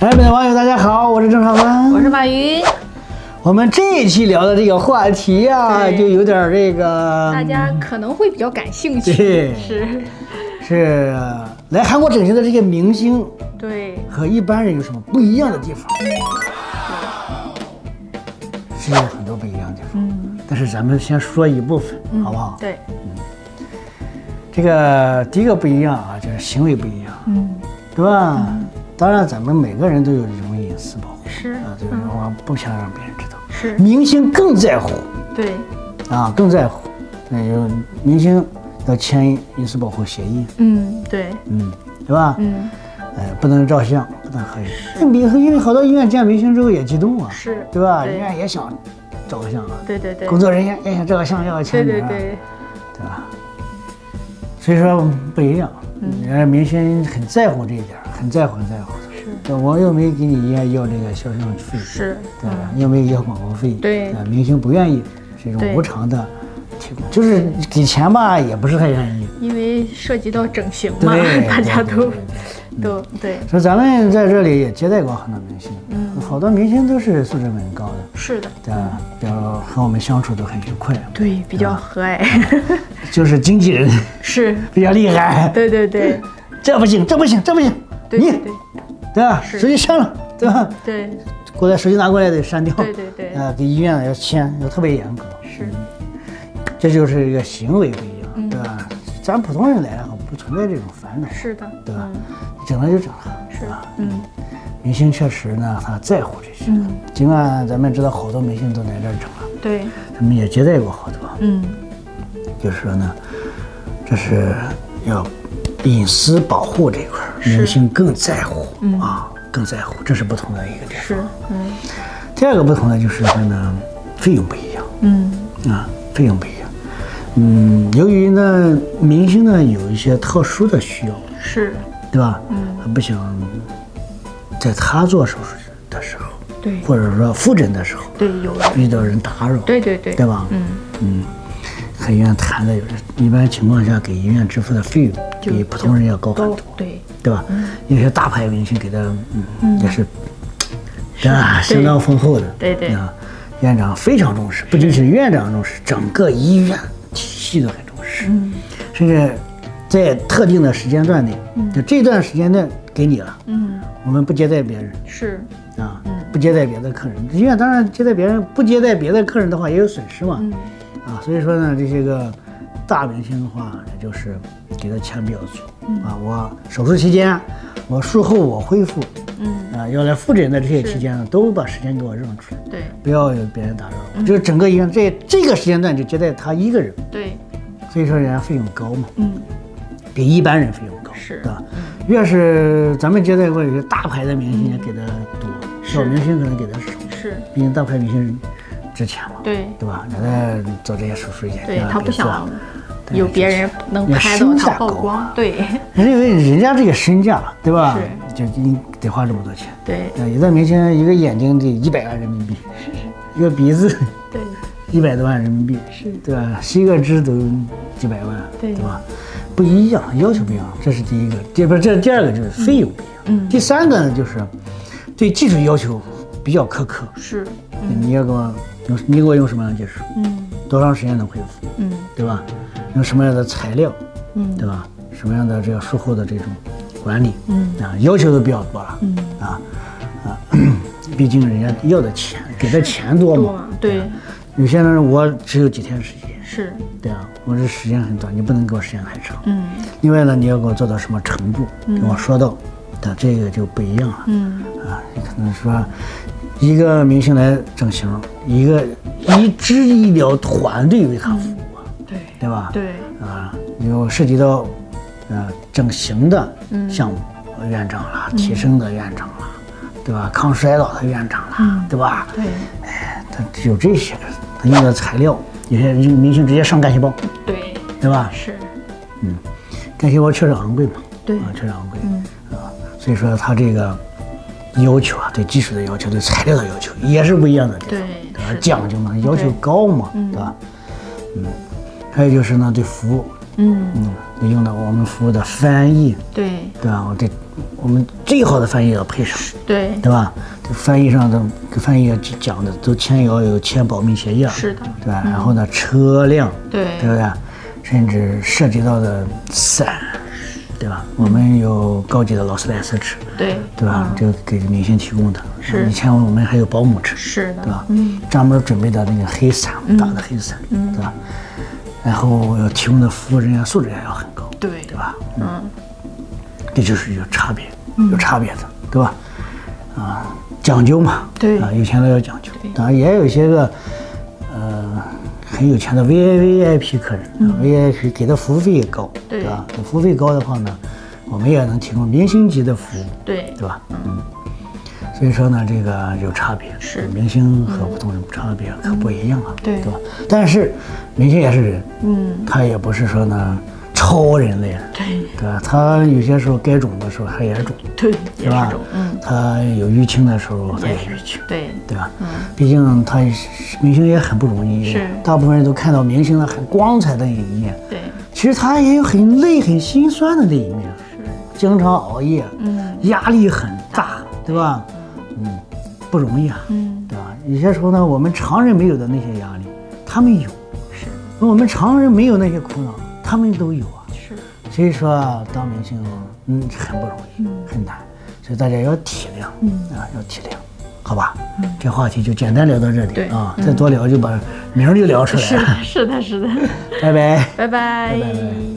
台北的网友大家好，我是郑少峰， 我是马云。 我们这一期聊的这个话题啊，就有点这个， 大家可能会比较感兴趣。 对，是来韩国整形的这些明星， 对， 和一般人有什么不一样的地方？是有很多不一样的地方，但是咱们先说一部分，好不好？ 对， 这个第一个不一样啊，就是行为不一样，对吧？当然，咱们每个人都有这种隐私保护， 是啊，就是我不想让别人知道。 是， 明星更在乎， 对， 啊，更在乎。有明星要签隐私保护协议， 对， 对吧？不能照相，不能合影。因为好多医院见明星之后也激动啊， 是， 对吧？人家也想照个相啊， 对， 工作人员也想照个相，要签名，对吧？所以说不一样，人家明星很在乎这一点，很在乎。是，我又没给你医院要这个肖像费， 是， 对吧？又没要广告费， 对， 明星不愿意，是一种无偿的提供，就是给钱吧，也不是太愿意， 因为涉及到整形嘛，大家都对。 所以咱们在这里也接待过很多明星，好多明星都是素质很高的， 是的， 对吧？比较和我们相处都很愉快， 对，比较和蔼， 就是经纪人是比较厉害， 对， 这不行，你对吧？手机删了，对吧？ 对， 过来手机拿过来得删掉， 对， 给医院要签，要特别严格， 是， 这就是一个行为不一样，对吧？咱普通人来了不存在这种烦恼， 是的， 对吧？整了就整了， 是吧？明星确实呢，他在乎这些，尽管咱们知道好多明星都来这儿整了， 对， 咱们也接待过好多，就是说呢，这是要隐私保护这一块，明星更在乎啊，更在乎，这是不同的一个地方。 是， 第二个不同的就是说呢，费用不一样，费用不一样，由于呢，明星呢有一些特殊的需要， 是， 对吧？他不想在他做手术的时候， 对， 或者说复诊的时候， 对， 遇到人打扰， 对吧？和医院谈的有一般情况下给医院支付的费用比普通人要高很多，对吧？有些大牌明星给的，也是，相当丰厚的， 对， 院长非常重视，不仅是院长重视，整个医院体系都很重视，甚至在特定的时间段内，就这段时间段给你了，我们不接待别人， 是不接待别的客人，医院当然接待别人，不接待别的客人的话也有损失嘛，所以说呢，这些个大明星的话，也就是给的钱比较足，我手术期间，我术后我恢复，要来复诊的这些期间呢，都把时间给我让出来， 对， 不要有别人打扰，就是整个医院这个时间段就接待他一个人， 对， 所以说人家费用高嘛，比一般人费用高， 是， 对吧？越是咱们接待过有些大牌的明星也给的多，小明星可能给的少， 是， 毕竟大牌明星值钱嘛， 对吧？人家做这些手术也， 对他不想有别人能拍到他曝光，对， 因为人家这个身价，对吧？ 是， 就你得花这么多钱， 对， 有的明星一个眼睛得100万人民币， 是， 一个鼻子， 对 ，100多万人民币， 是， 对吧？吸个脂都几百万，对吧？不一样，要求不一样，这是第一个。第二个就是费用不一样。第三个呢，就是对技术要求比较苛刻。 是， 你给我用什么样的技术？多长时间能恢复？对吧？用什么样的材料？对吧？什么样的这个术后的这种管理？要求都比较多了。毕竟人家要的钱给的钱多嘛。 对。 有些人我只有几天时间。 是， 对啊，我这时间很短，你不能给我时间太长。另外呢，你要给我做到什么程度，跟我说到，但这个就不一样了。你可能说一个明星来整形，一支医疗团队为他服务，对吧？ 对， 有涉及到整形的项目，院长啦，提升的院长啦，对吧？抗衰老的院长啦，对吧？ 对， 他只有这些，他用的材料。有些明星直接上干细胞，对吧？ 是， 干细胞确实昂贵嘛， 对， 确实昂贵，所以说他这个要求对技术的要求，对材料的要求也是不一样的地方，对吧？讲究嘛，要求高嘛，对吧？还有就是呢，对服务用到我们服务的翻译， 对吧？我们最好的翻译要配上， 对吧？这翻译上的翻译讲的都要有签保密协议， 是的， 对吧？然后呢，车辆， 对不对？甚至涉及到的伞，对吧？我们有高级的劳斯莱斯车，对吧？这个给明星提供的， 是。 以前我们还有保姆车， 是的， 对吧？专门准备的那个黑伞，大的黑伞，对吧？然后要提供的服务人员素质也要很高，对吧？这就是有差别，有差别的，对吧？讲究嘛， 对有钱的要讲究，当然也有一些个，很有钱的 VIP 客人，VIP 给的服务费也高，对吧？服务费高的话呢，我们也能提供明星级的服务，对吧？所以说呢，这个有差别，是明星和普通人差别可不一样啊，对吧？但是明星也是人，他也不是说呢超人类，对吧？他有些时候该肿的时候他也肿，对吧？他有淤青的时候他也淤青，对吧？毕竟明星也很不容易，大部分人都看到明星的很光彩的一面，其实他也有很累、很心酸的那一面，经常熬夜，压力很大，对吧？不容易啊，对吧？有些时候呢，我们常人没有的那些压力，他们有；我们常人没有那些苦恼，他们都有啊。所以说当明星，很不容易，很难。所以大家要体谅，要体谅，好吧？这话题就简单聊到这里啊，再多聊就把名儿就聊出来了。 是的， 拜拜， 拜拜。